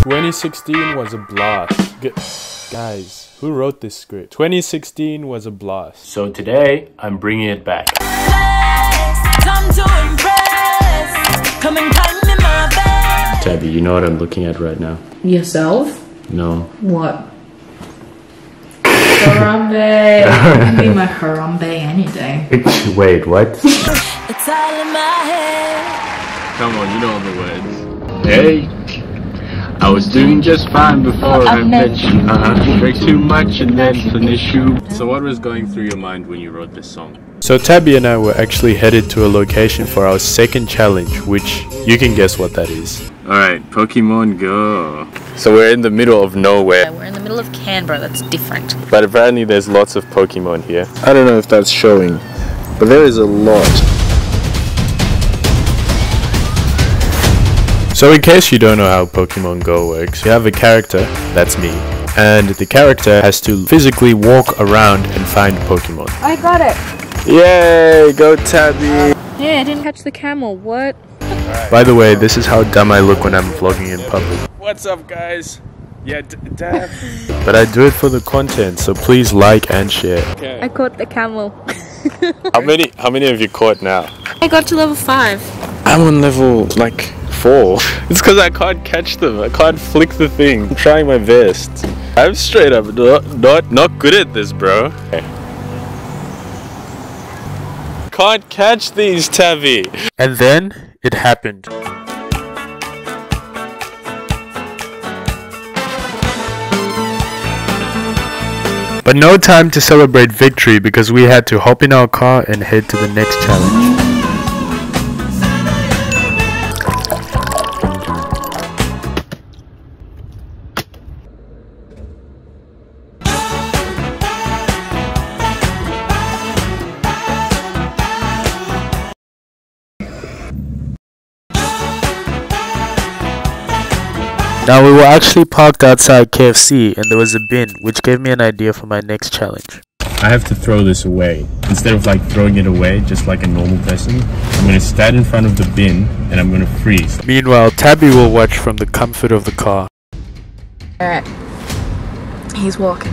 2016 was a blast. Guys, who wrote this script? 2016 was a blast. So today, I'm bringing it back. Tabby, you know what I'm looking at right now? Yourself? No. What? Harambe. I can be my Harambe any day. Wait, what? It's all in my head. Come on, you know all the words. Hey, I was doing just fine before I met you. Drink too much and then finish you. So what was going through your mind when you wrote this song? So Tabby and I were actually headed to a location for our second challenge, which you can guess what that is. Alright, Pokemon Go. So we're in the middle of nowhere. We're in the middle of Canberra, that's different. But apparently there's lots of Pokemon here. I don't know if that's showing, but there is a lot. So in case you don't know how Pokemon Go works, you have a character, that's me, and the character has to physically walk around and find Pokemon. I got it! Yay! Go Tabby! Yeah, I didn't catch the camel, what? By the way, this is how dumb I look when I'm vlogging in public. What's up guys? Yeah, Dab. But I do it for the content, so please like and share. Okay. I caught the camel. How many have you caught now? I got to level 5. I'm on level like 4. It's because I can't catch them. I can't flick the thing. I'm trying my best. I'm straight up not good at this, bro. Okay. Can't catch these, Tabby. And then it happened. But no time to celebrate victory because we had to hop in our car and head to the next challenge. Now we were actually parked outside KFC and there was a bin which gave me an idea for my next challenge. I have to throw this away. Instead of like throwing it away just like a normal person, I'm going to stand in front of the bin and I'm going to freeze. Meanwhile, Tabby will watch from the comfort of the car. Alright. He's walking.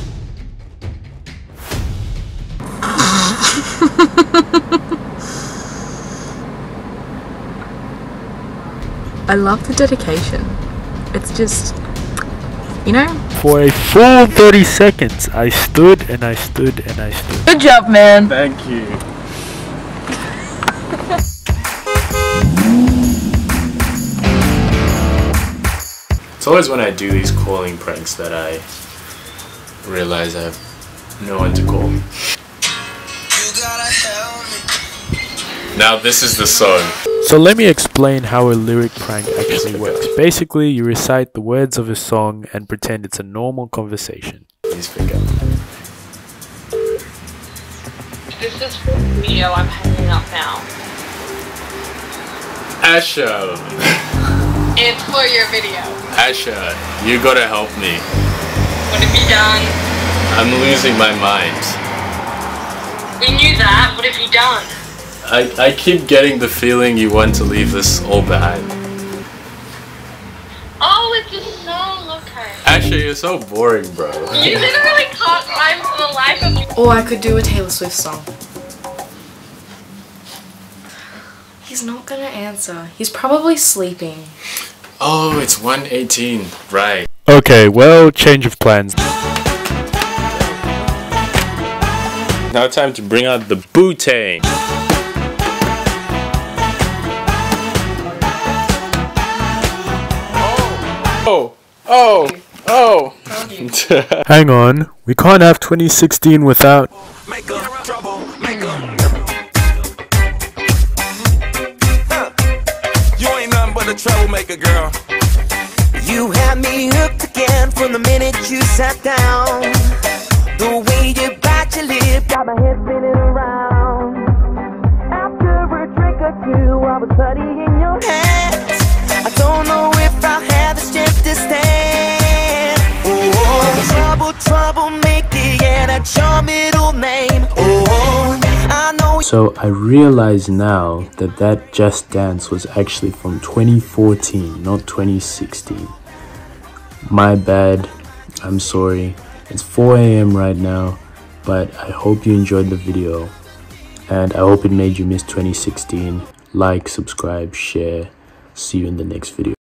I love the dedication. It's just, you know? For a full 30 seconds, I stood and I stood and I stood. Good job, man. Thank you. It's always when I do these calling pranks that I realize I have no one to call. Now this is the song. So let me explain how a lyric prank actually works. Basically, you recite the words of a song and pretend it's a normal conversation. Please pick up. This is for the video I'm hanging up now. Asha! It's for your video. Asha, you gotta help me. What have you done? I'm losing my mind. We knew that. What have you done? I keep getting the feeling you want to leave this all behind. Oh, it's a song, okay. Asha, you're so boring, bro. You literally can't rhyme for the life of you. Or I could do a Taylor Swift song. He's not gonna answer. He's probably sleeping. Oh, it's 1:18, right. Okay, well, change of plans. Now time to bring out the Bootang. Oh. Hang on, we can't have 2016 without... You ain't nothing but a troublemaker, girl. You had me hooked again from the minute you sat down. The way you bite your lip got my head spinning around. After a drink or two, I was putty in your hands. I don't know if I'll have the strength to stand. Oh, troublemaker, yeah, that's your middle name. Oh, I know. So I realize now that Just Dance was actually from 2014, not 2016. My bad. I'm sorry. It's 4 a.m. right now, but I hope you enjoyed the video and I hope it made you miss 2016. Like, subscribe, share. See you in the next video.